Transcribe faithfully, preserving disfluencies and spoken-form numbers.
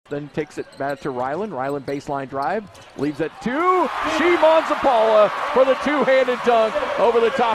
Then takes it back to Ryland. Ryland baseline drive. Leaves it to Szymon Zapała for the two-handed dunk over the top.